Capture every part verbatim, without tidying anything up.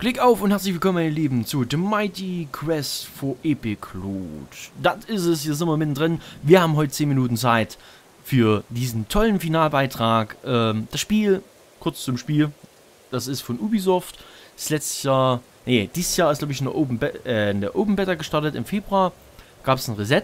Klick auf und herzlich willkommen, meine Lieben, zu The Mighty Quest for Epic Loot. Das ist es, hier sind wir mittendrin. Wir haben heute zehn Minuten Zeit für diesen tollen Finalbeitrag. Ähm, das Spiel, kurz zum Spiel, das ist von Ubisoft. Das letzte Jahr, nee, dieses Jahr ist, glaube ich, in der Open, Be äh, in der Open Beta gestartet. Im Februar gab es ein Reset.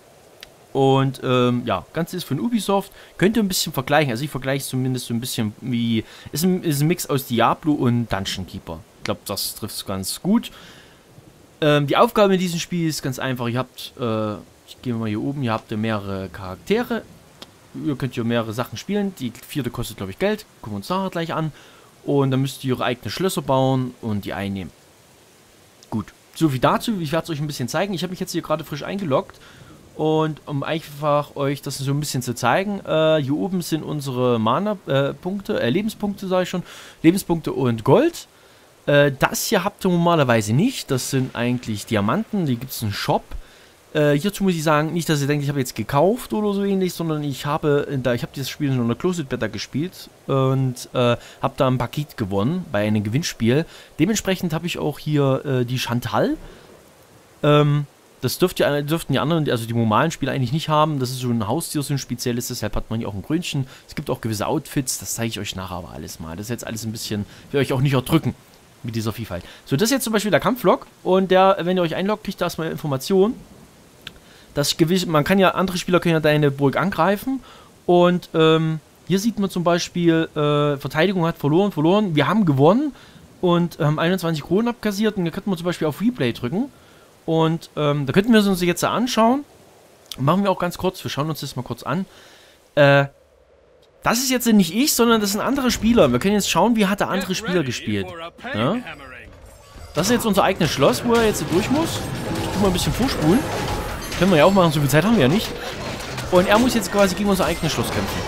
Und ähm, ja, Ganze ist von Ubisoft. Könnt ihr ein bisschen vergleichen. Also ich vergleiche es zumindest so ein bisschen wie. Ist ein, ist ein Mix aus Diablo und Dungeon Keeper. Ich glaube, das trifft es ganz gut. Ähm, die Aufgabe in diesem Spiel ist ganz einfach. Ihr habt, äh, ich gehe mal hier oben, ihr habt mehrere Charaktere. Ihr könnt hier mehrere Sachen spielen. Die vierte kostet, glaube ich, Geld. Gucken wir uns nachher gleich an. Und dann müsst ihr eure eigenen Schlösser bauen und die einnehmen. Gut, so viel dazu. Ich werde es euch ein bisschen zeigen. Ich habe mich jetzt hier gerade frisch eingeloggt. Und um einfach euch das so ein bisschen zu zeigen, äh, hier oben sind unsere Mana-Punkte, äh, Lebenspunkte sage ich schon, Lebenspunkte und Gold. Äh, das hier habt ihr normalerweise nicht, das sind eigentlich Diamanten, hier gibt es einen Shop. Äh, hierzu muss ich sagen, nicht, dass ihr denkt, ich habe jetzt gekauft oder so ähnlich, sondern ich habe, da, ich habe dieses Spiel in einer Closed Beta gespielt und äh, habe da ein Paket gewonnen bei einem Gewinnspiel. Dementsprechend habe ich auch hier äh, die Chantal. Ähm... Das dürft ihr, dürften die anderen, also die normalen Spieler eigentlich nicht haben. Das ist so ein Haustier, so ein spezielles, deshalb hat man hier auch ein Krönchen. Es gibt auch gewisse Outfits, das zeige ich euch nachher aber alles mal. Das ist jetzt alles ein bisschen, ich will euch auch nicht erdrücken mit dieser Vielfalt. So, das ist jetzt zum Beispiel der Kampflog und der, wenn ihr euch einloggt, kriegt ihr erstmal Informationen. Dass gewiss, man kann ja, andere Spieler können ja deine Burg angreifen und ähm, hier sieht man zum Beispiel, äh, Verteidigung hat verloren, verloren. Wir haben gewonnen und haben ähm, einundzwanzig Kronen abkassiert und da könnte man zum Beispiel auf Replay drücken. Und ähm, da könnten wir uns jetzt anschauen. Machen wir auch ganz kurz. Wir schauen uns das mal kurz an. Äh, das ist jetzt nicht ich, sondern das sind andere Spieler. Wir können jetzt schauen, wie hat der andere Spieler gespielt. Ja? Das ist jetzt unser eigenes Schloss, wo er jetzt durch muss. Ich tue mal ein bisschen vorspulen. Können wir ja auch machen, so viel Zeit haben wir ja nicht. Und er muss jetzt quasi gegen unser eigenes Schloss kämpfen.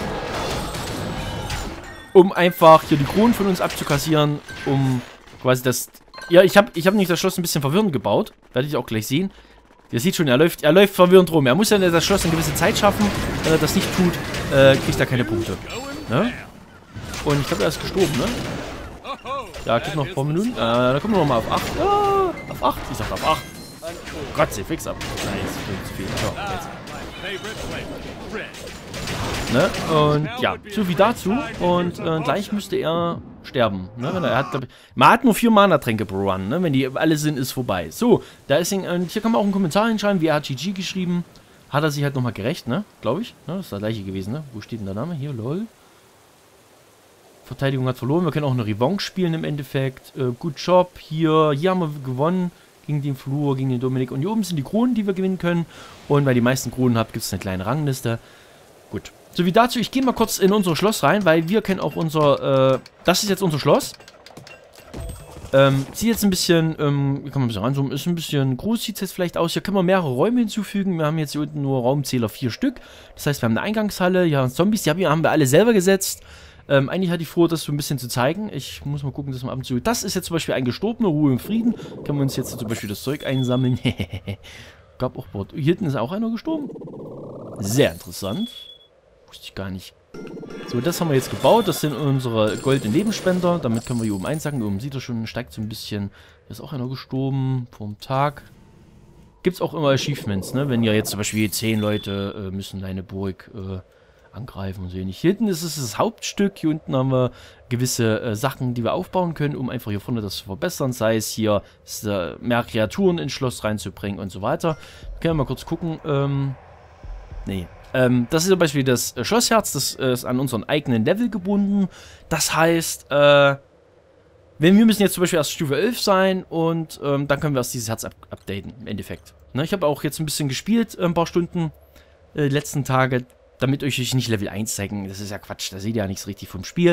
Um einfach hier die Kronen von uns abzukassieren. Um quasi das... Ja, ich habe ich hab nicht das Schloss ein bisschen verwirrend gebaut. Werdet ihr auch gleich sehen. Ihr seht schon, er läuft, er läuft verwirrend rum. Er muss ja das Schloss eine gewisse Zeit schaffen. Wenn er das nicht tut, äh, kriegt er keine Punkte. Ne? Und ich glaube, er ist gestorben, ne? Ja, gibt noch ein paar Minuten. Äh, da kommen wir nochmal auf acht. Ah, auf acht. Ich sag auf acht. Gott, sie fix ab. Nein, jetzt ist zu viel. So, jetzt. Ne? Und ja, so viel dazu. Und äh, gleich müsste er sterben. Ne? Wenn er, er hat, glaub ich, man hat nur vier Mana-Tränke pro Run. Ne? Wenn die alle sind, ist vorbei. So, da ist ihn, und hier kann man auch einen Kommentar hinschreiben, wie er hat G G geschrieben. Hat er sich halt nochmal gerecht, ne? Glaube ich. Ne? Das ist der gleiche gewesen, ne? Wo steht denn der Name? Hier, lol. Verteidigung hat verloren. Wir können auch eine Revanche spielen im Endeffekt. Äh, good Job. Hier, hier haben wir gewonnen. Gegen den Flur, gegen den Dominik. Und hier oben sind die Kronen, die wir gewinnen können. Und weil ihr die meisten Kronen habt, gibt es eine kleine Rangliste. Gut. So wie dazu, ich gehe mal kurz in unser Schloss rein, weil wir kennen auch unser, äh, das ist jetzt unser Schloss. Ähm, sieht jetzt ein bisschen, ähm, wie kann man ein bisschen ranzoomen, ist ein bisschen groß, sieht es jetzt vielleicht aus. Hier können wir mehrere Räume hinzufügen. Wir haben jetzt hier unten nur Raumzähler vier Stück. Das heißt, wir haben eine Eingangshalle, hier haben Zombies, die haben wir alle selber gesetzt. Ähm, eigentlich hatte ich vor, das so ein bisschen zu zeigen. Ich muss mal gucken, dass wir ab und zu... Das ist jetzt zum Beispiel ein Gestorbener, Ruhe und Frieden. Können wir uns jetzt zum Beispiel das Zeug einsammeln. Gab auch Bord. Hier hinten ist auch einer gestorben. Sehr interessant. Wusste ich gar nicht. So, das haben wir jetzt gebaut. Das sind unsere goldenen Lebensspender. Damit können wir hier oben einsacken. Hier oben sieht ihr schon, steigt so ein bisschen. Hier ist auch einer gestorben vorm Tag. Gibt es auch immer Achievements, ne? Wenn ihr jetzt zum Beispiel zehn Leute äh, müssen deine Burg äh, angreifen und so ähnlich. Hier hinten ist es das Hauptstück. Hier unten haben wir gewisse äh, Sachen, die wir aufbauen können, um einfach hier vorne das zu verbessern. Sei es hier äh, mehr Kreaturen ins Schloss reinzubringen und so weiter. Können wir mal kurz gucken. Ähm, nee. Ähm, das ist zum Beispiel das äh, Schlossherz, das äh, ist an unseren eigenen Level gebunden. Das heißt, äh, wenn wir müssen jetzt zum Beispiel erst Stufe elf sein und ähm, dann können wir erst dieses Herz up updaten, im Endeffekt. Ne, ich habe auch jetzt ein bisschen gespielt, äh, ein paar Stunden, äh, die letzten Tage, damit euch nicht Level eins zeigen. Das ist ja Quatsch, da seht ihr ja nichts richtig vom Spiel.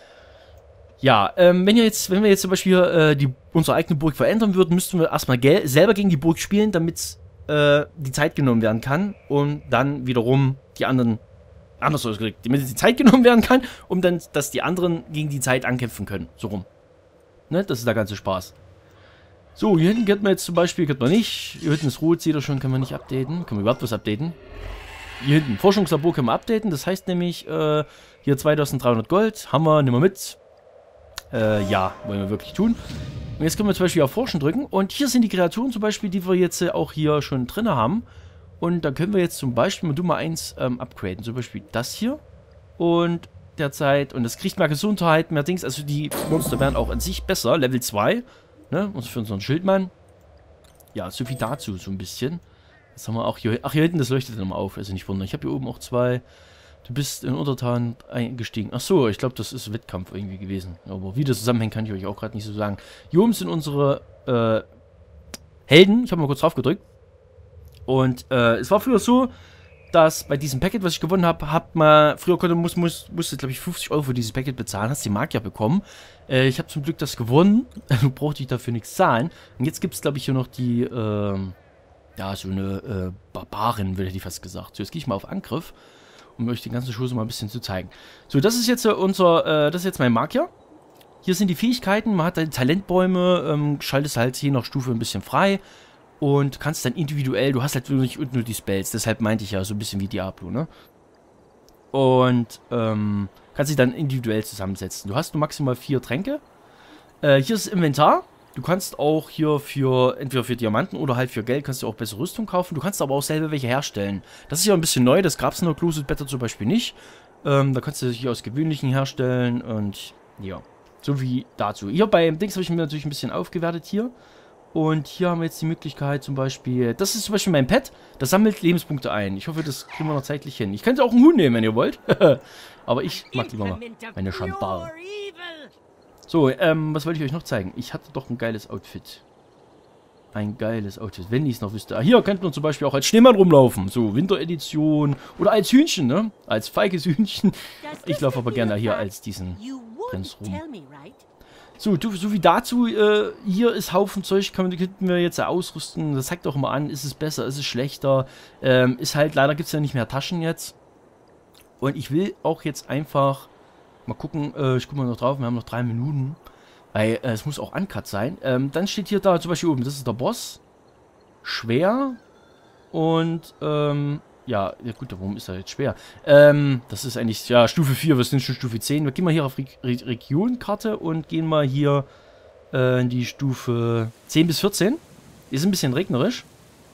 Ja, ähm, wenn, ihr jetzt, wenn wir jetzt zum Beispiel äh, die, unsere eigene Burg verändern würden, müssten wir erstmal selber gegen die Burg spielen, damit die Zeit genommen werden kann und dann wiederum die anderen, anders ausgedrückt, damit die Zeit genommen werden kann, um dann, dass die anderen gegen die Zeit ankämpfen können. So rum. Ne, das ist der ganze Spaß. So, hier hinten geht man jetzt zum Beispiel, geht man nicht. Hier hinten ist rot, seht ihr schon, können wir nicht updaten. Können wir überhaupt was updaten? Hier hinten, Forschungslabor können wir updaten. Das heißt nämlich, äh, hier zweitausenddreihundert Gold, haben wir, nehmen wir mit. Äh, ja, wollen wir wirklich tun. Und jetzt können wir zum Beispiel auf Forschen drücken. Und hier sind die Kreaturen zum Beispiel, die wir jetzt äh, auch hier schon drin haben. Und da können wir jetzt zum Beispiel mal du mal eins ähm, upgraden. Zum Beispiel das hier. Und derzeit. Und das kriegt mehr Gesundheit, mehr Dings. Also die Monster werden auch an sich besser. Level zwei. Ne? Und für unseren Schildmann. Ja, so viel dazu so ein bisschen. Jetzt haben wir auch hier. Ach, hier hinten, das leuchtet nochmal auf. Also nicht wundern. Ich habe hier oben auch zwei. Du bist in Untertan eingestiegen. Ach so, ich glaube, das ist Wettkampf irgendwie gewesen. Aber wie das zusammenhängt, kann ich euch auch gerade nicht so sagen. Hier oben sind unsere äh, Helden. Ich habe mal kurz drauf gedrückt. Und äh, es war früher so, dass bei diesem Packet, was ich gewonnen habe, hat man, früher konnte, muss, muss, musste, glaube ich, fünfzig Euro für dieses Packet bezahlen, hast die Magier bekommen. Äh, ich habe zum Glück das gewonnen. Du brauchst dich dafür nichts zahlen. Und jetzt gibt es, glaube ich, hier noch die, äh, ja, so eine äh, Barbarin, hätte ich fast gesagt. So, jetzt gehe ich mal auf Angriff. Um euch den ganzen Show so mal ein bisschen zu zeigen. So, das ist jetzt unser, äh, das ist jetzt mein Magier. Hier sind die Fähigkeiten, man hat dann Talentbäume, ähm, schaltest halt je nach Stufe ein bisschen frei und kannst dann individuell, du hast halt nicht nur die Spells, deshalb meinte ich ja so ein bisschen wie Diablo, ne? Und, ähm, kannst dich dann individuell zusammensetzen. Du hast nur maximal vier Tränke. Äh, hier ist das Inventar. Du kannst auch hier für, entweder für Diamanten oder halt für Geld, kannst du auch bessere Rüstung kaufen. Du kannst aber auch selber welche herstellen. Das ist ja ein bisschen neu, das gab es in der Closet Beta zum Beispiel nicht. Ähm, da kannst du hier aus gewöhnlichen herstellen und ja, so wie dazu. Hier beim Dings habe ich mir natürlich ein bisschen aufgewertet hier. Und hier haben wir jetzt die Möglichkeit zum Beispiel, das ist zum Beispiel mein Pet, das sammelt Lebenspunkte ein. Ich hoffe, das kriegen wir noch zeitlich hin. Ich könnte auch einen Huhn nehmen, wenn ihr wollt. Aber ich mag lieber mal meine Schandbar. So, ähm, was wollte ich euch noch zeigen? Ich hatte doch ein geiles Outfit. Ein geiles Outfit, wenn ich es noch wüsste. Ah, hier könnte man zum Beispiel auch als Schneemann rumlaufen. So, Winteredition. Oder als Hühnchen, ne? Als feiges Hühnchen. Ich laufe aber gerne hier als diesen Prinz rum. So, du, so wie dazu, äh, hier ist Haufen Zeug, können, könnten wir jetzt ausrüsten. Das zeigt auch immer an, ist es besser, ist es schlechter. Ähm, ist halt, leider gibt es ja nicht mehr Taschen jetzt. Und ich will auch jetzt einfach... Mal gucken, äh, ich gucke mal noch drauf, wir haben noch drei Minuten. Weil äh, es muss auch uncut sein. Ähm, dann steht hier da zum Beispiel oben, das ist der Boss. Schwer. Und, ähm, ja, ja gut, warum ist er jetzt schwer? Ähm, das ist eigentlich, ja, Stufe vier, wir sind schon Stufe zehn. Wir gehen mal hier auf Re Re Regionkarte und gehen mal hier äh, in die Stufe zehn bis vierzehn. Ist ein bisschen regnerisch.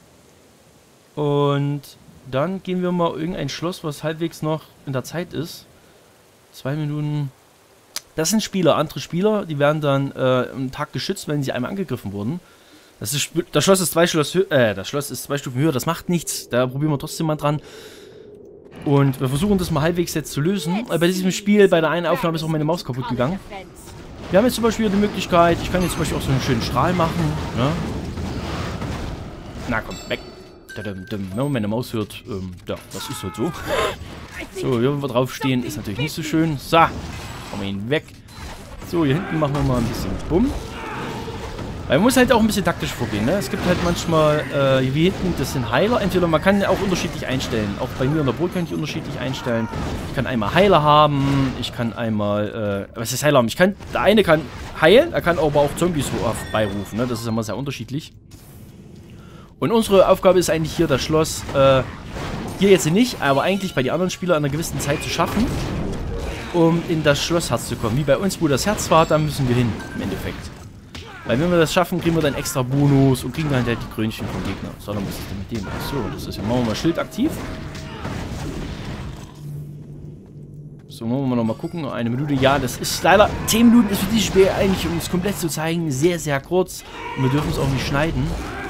Und dann gehen wir mal irgendein Schloss, was halbwegs noch in der Zeit ist. Zwei Minuten. Das sind Spieler, andere Spieler, die werden dann äh, am Tag geschützt, wenn sie einmal angegriffen wurden. Das, ist, das Schloss ist zwei Schloss, äh, das Schloss ist zwei Stufen höher, das macht nichts. Da probieren wir trotzdem mal dran. Und wir versuchen das mal halbwegs jetzt zu lösen. Bei diesem Spiel, bei der einen Aufnahme ist auch meine Maus kaputt gegangen. Wir haben jetzt zum Beispiel die Möglichkeit, ich kann jetzt zum Beispiel auch so einen schönen Strahl machen. Ja. Na komm, weg. Wenn man meine Maus hört, ähm, ja, das ist halt so. So, hier wo wir drauf stehen, ist natürlich nicht so schön. So, kommen wir ihn weg. So, hier hinten machen wir mal ein bisschen Bumm. Weil man muss halt auch ein bisschen taktisch vorgehen, ne? Es gibt halt manchmal, äh, wie hinten, das sind Heiler. Entweder man kann auch unterschiedlich einstellen. Auch bei mir in der Brot kann ich unterschiedlich einstellen. Ich kann einmal Heiler haben. Ich kann einmal, äh, was ist Heiler haben? Ich kann, der eine kann heilen, er kann aber auch Zombies beirufen, ne? Das ist immer sehr unterschiedlich. Und unsere Aufgabe ist eigentlich hier das Schloss, äh, hier jetzt nicht, aber eigentlich bei den anderen Spielern in einer gewissen Zeit zu schaffen, um in das Schlossherz zu kommen. Wie bei uns, wo das Herz war, da müssen wir hin, im Endeffekt. Weil wenn wir das schaffen, kriegen wir dann extra Bonus und kriegen dann halt die Krönchen vom Gegner. So, dann was ist denn mit dem? Achso, das ist ja, machen wir mal Schild aktiv. So, wollen wir noch mal gucken. Eine Minute. Ja, das ist leider, zehn Minuten ist für dieses Spiel eigentlich, um es komplett zu zeigen, sehr, sehr kurz. Und wir dürfen es auch nicht schneiden.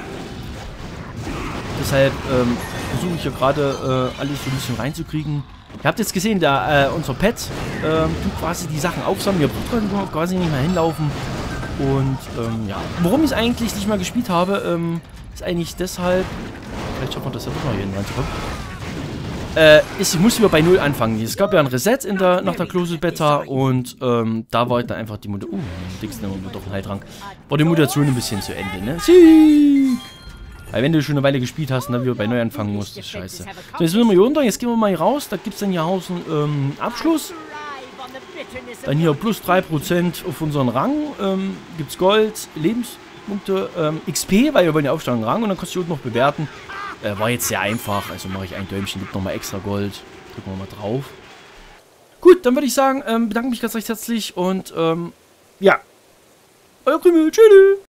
Deshalb ähm, versuche ich hier gerade äh, alles so ein bisschen reinzukriegen. Ihr habt jetzt gesehen, der, äh, unser Pet äh, tut quasi die Sachen aufsammeln. Wir brauchen quasi nicht mehr hinlaufen. Und ähm, ja, warum ich es eigentlich nicht mal gespielt habe, ähm, ist eigentlich deshalb, vielleicht schaffen wir das ja doch mal hier reinzukommen, äh, ist, ich muss wieder bei Null anfangen. Es gab ja ein Reset in der, nach der Closed Beta und ähm, da war dann einfach die Mutation, uh, Dings nehmen wir doch einen Heiltrank, war die Mutation ein bisschen zu Ende, ne? Sieg! Weil wenn du schon eine Weile gespielt hast und dann wieder bei neu anfangen musst, ist scheiße. So, jetzt sind wir hier runter, jetzt gehen wir mal hier raus, da gibt es dann hier außen ähm, Abschluss. Dann hier plus drei Prozent auf unseren Rang, ähm, gibt es Gold, Lebenspunkte, ähm, X P, weil wir wollen ja aufsteigen Rang und dann kannst du noch bewerten. Äh, war jetzt sehr einfach, also mache ich ein Däumchen, gibt nochmal extra Gold, drücken wir mal drauf. Gut, dann würde ich sagen, ähm, bedanke mich ganz recht herzlich und ähm, ja, Euer Krümel, tschüss.